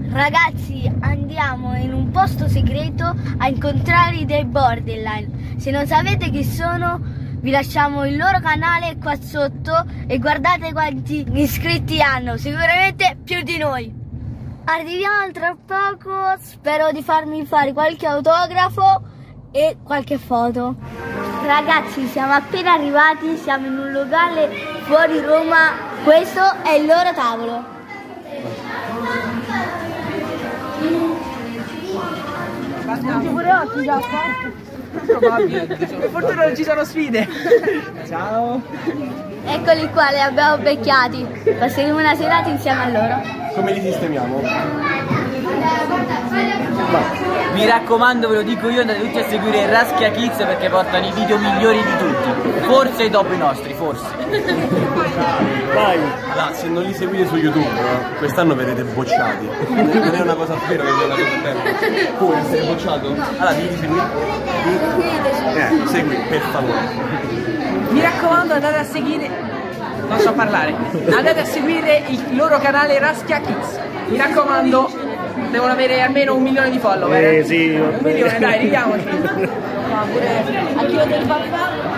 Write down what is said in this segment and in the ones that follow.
Ragazzi, andiamo in un posto segreto a incontrare dei borderline. Se non sapete chi sono, vi lasciamo il loro canale qua sotto e guardate quanti iscritti hanno, sicuramente più di noi. Arriviamo tra poco, spero di farmi fare qualche autografo e qualche foto. Ragazzi, siamo appena arrivati, siamo in un locale fuori Roma, questo è il loro tavolo. Per fortuna non ci sono sfide. Ciao. Eccoli qua, li abbiamo becchiati. Passeremo una serata insieme a loro. Come li sistemiamo? Mi raccomando, ve lo dico io, andate tutti a seguire Raschia Kids perché portano i video migliori di tutti. Forse dopo i nostri, forse. Vai! Allora, se non li seguite su YouTube, quest'anno verrete bocciati. Non è una cosa vera che ve la fate bene. Come essere bocciato? Allora, devi seguire. Segui, per favore. Mi raccomando, andate a seguire. Non so parlare. Andate a seguire il loro canale Raschia Kids. Mi raccomando, devono avere almeno 1 milione di follower. Sì, 1 milione, dai, arriviamoci. No, pure a chi del papà.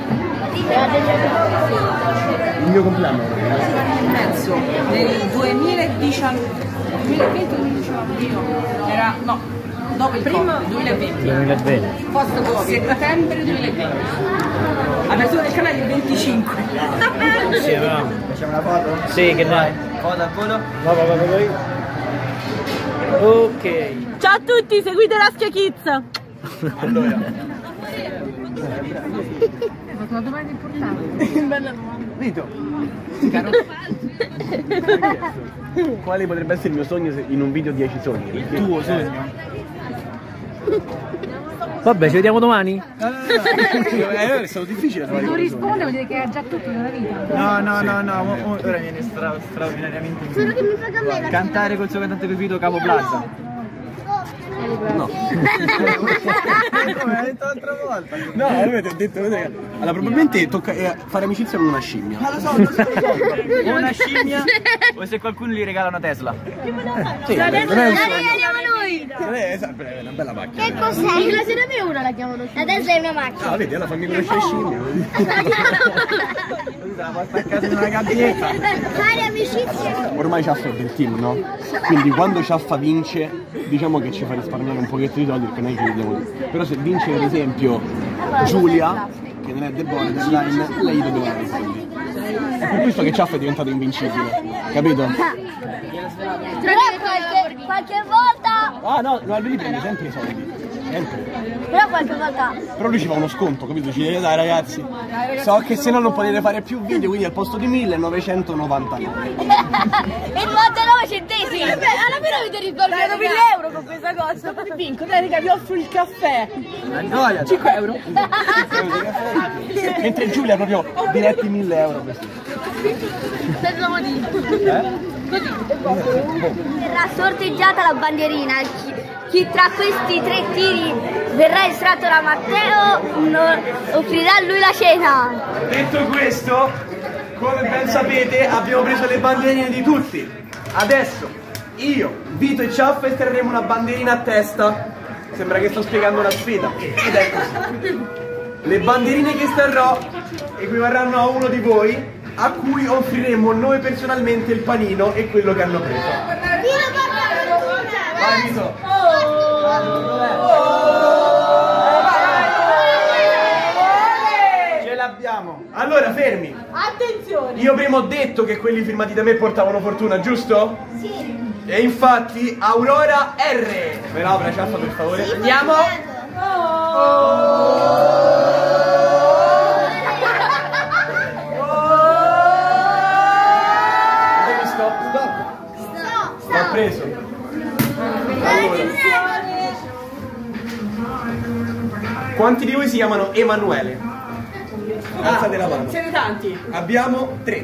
Il mio compleanno. Penso nel 2019. 2020 era no, dopo il primo 2020. Post Covid. Settembre 2020. Apertura del canale il 25. Sì, no. Facciamo una foto? Sì, che dai. Foto al volo? Vai. Ok. Ciao a tutti, seguite Raschia Kids. Allora. Una domanda importante. Bella domanda. Vito. Quale potrebbe essere il mio sogno in un video 10 sogni? Il tuo sogno? Vabbè, ci vediamo domani? È stato difficile trovare. Non risponde, vuol dire che ha già tutto nella vita. No, ora viene straordinariamente utile. Cantare col suo cantante preferito Capo Plaza. No. Come hai detto l'altra volta? No, avete detto, allora probabilmente tocca fare amicizia con una scimmia. Ma lo so. O una scimmia o se qualcuno gli regala una Tesla. Sì, La non è un Tesla sogno. la regaliamo noi. Non è, è una bella macchina. Che cos'è? La serie mia una la chiamano. La Tesla è una macchina. Ah, vedi, alla famiglia conosce scimmia. La porta a casa in una gabbietta. Fare amicizia. Ormai Ciaffa è del team, no? Quindi quando Ciaffa vince, diciamo che ci fa risparmiare un pochetto di soldi perché noi ci vediamo lì. Però se vince ad esempio Giulia, che non è The Borderline, lei lo deve dare i soldi. È per questo che Ciaffa è diventato invincibile, capito? Però qualche volta. Ah no, lui prende sempre i soldi. Sempre. Però qualche volta. Però lui ci fa uno sconto, capito? Ci dice dai ragazzi, so che se no non potete fare più video, quindi al posto di 1999. E 99 centesimi! Alla fine avete risparmiato 1000 euro con questa cosa! Vinco, dai raga, vi offro il caffè. Noia, 5 euro. Mentre Giulia proprio diretti 1000 euro questi. Verrà sorteggiata la bandierina. Chi tra questi 3 tiri verrà estratto da Matteo offrirà a lui la cena. Detto questo, come ben sapete, abbiamo preso le bandierine di tutti. Adesso io, Vito e Ciaffa estrarremo una bandierina a testa. Sembra che sto spiegando una sfida. Ed è così. Le bandierine che estrarrò equivarranno a uno di voi, a cui offriremo noi personalmente il panino e quello che hanno preso. Vai Vito! ce l'abbiamo. Allora fermi! Attenzione. Io prima ho detto che quelli firmati da me portavano fortuna, giusto? Sì. E infatti Aurora R. Me la apre Ciaffa per favore. Andiamo. Dove sto? Stop. Sto preso. Allora. Quanti di voi si chiamano Emanuele? Alzate la mano. Siete tanti. Abbiamo 3.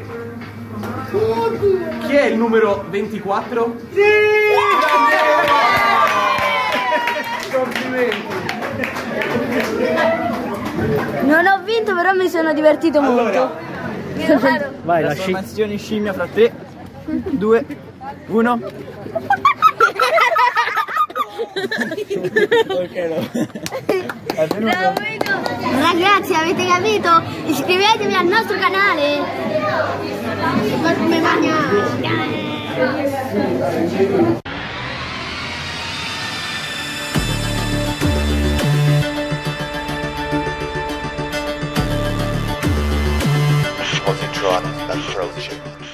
Chi è il numero 24? Sì! Complimenti! Non ho vinto, però mi sono divertito molto. Allora, Vai, trasformazione scimmia fra 3, 2, 1. Ragazzi, avete capito? Iscrivetevi al nostro canale. Positron approaching.